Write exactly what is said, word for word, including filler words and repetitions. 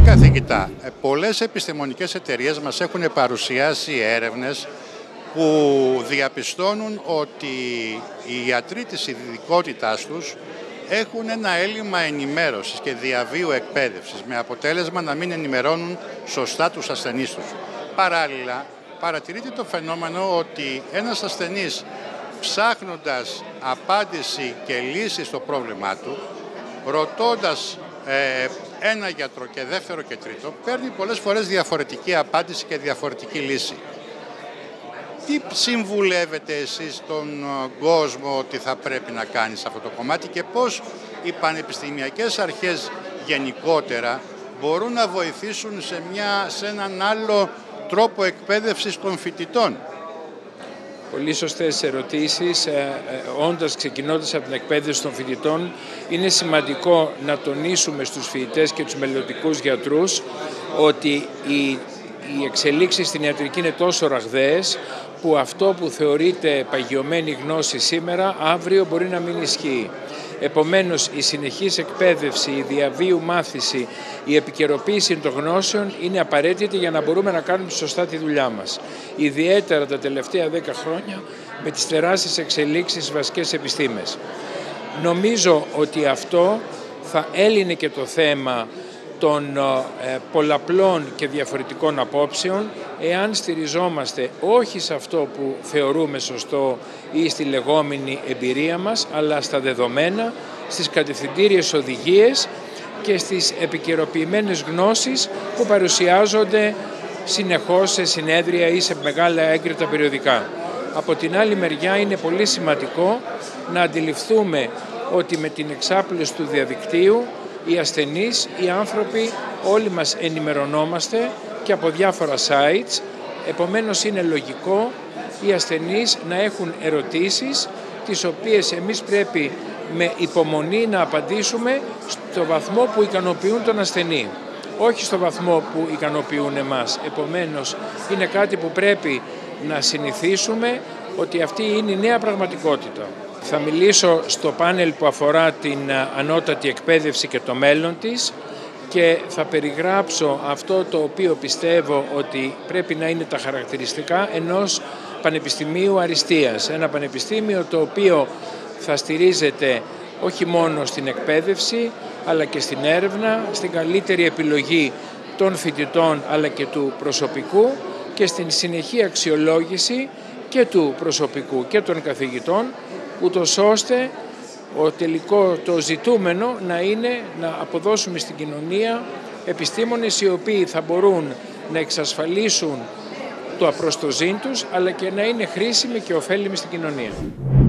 καθηγητά, πολλές επιστημονικές εταιρείες μας έχουν παρουσιάσει έρευνες που διαπιστώνουν ότι οι ιατροί της ειδικότητάς τους έχουν ένα έλλειμμα ενημέρωσης και διαβίου εκπαίδευσης, με αποτέλεσμα να μην ενημερώνουν σωστά τους ασθενείς τους. Παράλληλα, παρατηρείται το φαινόμενο ότι ένας ασθενής, ψάχνοντας απάντηση και λύση στο πρόβλημά του, ρωτώντας ε, ένα γιατρό και δεύτερο και τρίτο, παίρνει πολλές φορές διαφορετική απάντηση και διαφορετική λύση. Τι συμβουλεύετε εσείς τον κόσμο ότι θα πρέπει να κάνει σε αυτό το κομμάτι και πώς οι πανεπιστημιακές αρχές γενικότερα μπορούν να βοηθήσουν σε, μια, σε έναν άλλο τρόπο εκπαίδευσης των φοιτητών? Πολύ σωστές ερωτήσεις. Ε, ε, όντας, ξεκινώντας από την εκπαίδευση των φοιτητών, είναι σημαντικό να τονίσουμε στους φοιτητές και τους μελλοντικούς γιατρούς ότι οι, οι εξελίξεις στην ιατρική είναι τόσο ραγδαίες που αυτό που θεωρείται παγιωμένη γνώση σήμερα, αύριο μπορεί να μην ισχύει. Επομένως, η συνεχής εκπαίδευση, η διαβίου μάθηση, η επικαιροποίηση των γνώσεων είναι απαραίτητη για να μπορούμε να κάνουμε σωστά τη δουλειά μας. Ιδιαίτερα τα τελευταία δέκα χρόνια με τις τεράστιες εξελίξεις στις βασικές επιστήμες. Νομίζω ότι αυτό θα έλυνε και το θέμα των ε, πολλαπλών και διαφορετικών απόψεων, εάν στηριζόμαστε όχι σε αυτό που θεωρούμε σωστό ή στη λεγόμενη εμπειρία μας, αλλά στα δεδομένα, στις κατευθυντήριες οδηγίες και στις επικαιροποιημένες γνώσεις που παρουσιάζονται συνεχώς σε συνέδρια ή σε μεγάλα έγκριτα περιοδικά. Από την άλλη μεριά είναι πολύ σημαντικό να αντιληφθούμε ότι με την εξάπλωση του διαδικτύου οι ασθενείς, οι άνθρωποι, όλοι μας ενημερωνόμαστε και από διάφορα sites, επομένως είναι λογικό οι ασθενείς να έχουν ερωτήσεις τις οποίες εμείς πρέπει με υπομονή να απαντήσουμε στο βαθμό που ικανοποιούν τον ασθενή, όχι στο βαθμό που ικανοποιούν εμάς. Επομένως είναι κάτι που πρέπει να συνηθίσουμε ότι αυτή είναι η νέα πραγματικότητα. Θα μιλήσω στο πάνελ που αφορά την ανώτατη εκπαίδευση και το μέλλον της και θα περιγράψω αυτό το οποίο πιστεύω ότι πρέπει να είναι τα χαρακτηριστικά ενός πανεπιστημίου αριστείας. Ένα πανεπιστήμιο το οποίο θα στηρίζεται όχι μόνο στην εκπαίδευση αλλά και στην έρευνα, στην καλύτερη επιλογή των φοιτητών αλλά και του προσωπικού και στην συνεχή αξιολόγηση και του προσωπικού και των καθηγητών, ούτως ώστε ο τελικό το ζητούμενο να είναι να αποδώσουμε στην κοινωνία επιστήμονες οι οποίοι θα μπορούν να εξασφαλίσουν το απροστοζήν τους αλλά και να είναι χρήσιμοι και ωφέλιμοι στην κοινωνία.